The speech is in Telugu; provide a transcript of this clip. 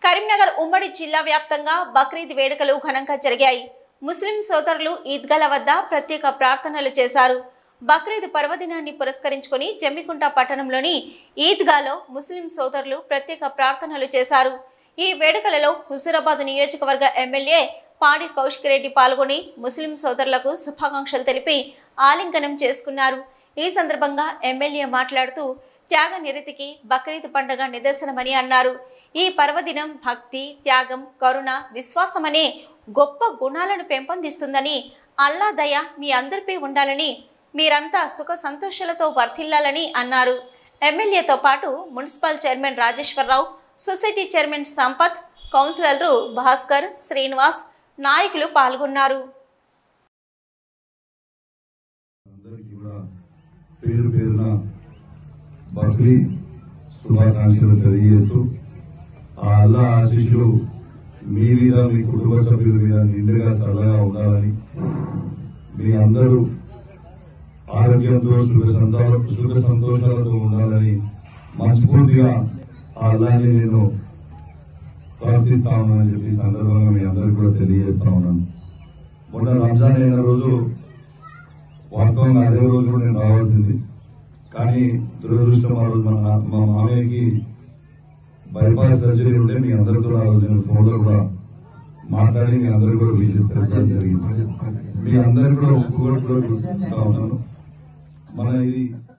కరీంనగర్ ఉమ్మడి జిల్లా వ్యాప్తంగా బక్రీద్ వేడుకలు ఘనంగా జరిగాయి. ముస్లిం సోదరులు ఈద్గాల వద్ద ప్రత్యేక ప్రార్థనలు చేశారు. బక్రీద్ పర్వదినాన్ని పురస్కరించుకొని జమ్మికుంట పట్టణంలోని ఈద్గాలో ముస్లిం సోదరులు ప్రత్యేక ప్రార్థనలు చేశారు. ఈ వేడుకలలో హుజూరాబాద్ నియోజకవర్గ ఎమ్మెల్యే పాడి కౌశిక్ రెడ్డి పాల్గొని ముస్లిం సోదరులకు శుభాకాంక్షలు తెలిపి ఆలింగనం చేసుకున్నారు. ఈ సందర్భంగా ఎమ్మెల్యే మాట్లాడుతూ త్యాగ నిరతికి బక్రీద్ పండుగ నిదర్శనమని అన్నారు. ఈ పర్వదినం భక్తి, త్యాగం, కరుణ, విశ్వాసమనే గొప్ప గుణాలను పెంపొందిస్తుందని, అల్లా దయ మీ అందరిపై ఉండాలని, మీరంతా సుఖ సంతోషాలతో వర్ధిల్లాలని అన్నారు. ఎమ్మెల్యేతో పాటు municipal chairman Rajeshwararao, society chairman Sampath, కౌన్సిలర్లు భాస్కర్, శ్రీనివాస్, నాయకులు పాల్గొన్నారు. బక్రీద్ శుభాకాంక్షలు తెలియజేస్తూ ఆ అల్లా ఆశీస్సులు మీ మీద, మీ కుటుంబ సభ్యుల మీద నిండుగా చల్లగా ఉండాలని, మీ అందరూ ఆరోగ్యంతో సుఖ సంతోషాలతో ఉండాలని మనస్ఫూర్తిగా ఆ అల్లాని నేను ప్రార్థిస్తా ఉన్నానని చెప్పి సందర్భంగా మీ అందరికీ కూడా తెలియజేస్తా ఉన్నాను. మొన్న రంజాన్ అయిన రోజు వాస్తవంగా అదే రోజు కూడా నేను రావాల్సింది, కానీ దురదృష్టం ఆ రోజు మా మామయ్యకి బైపాస్ సర్జరీ ఉంటే మీ అందరితో ఆ రోజు నేను ఫోన్లో కూడా మాట్లాడి మీ అందరికీ కూడా విజయం జరిగింది. మీ అందరికీ కూడా ఒప్పుకోవడం కూడా గుర్తిస్తా ఉన్నాను. మన ఇది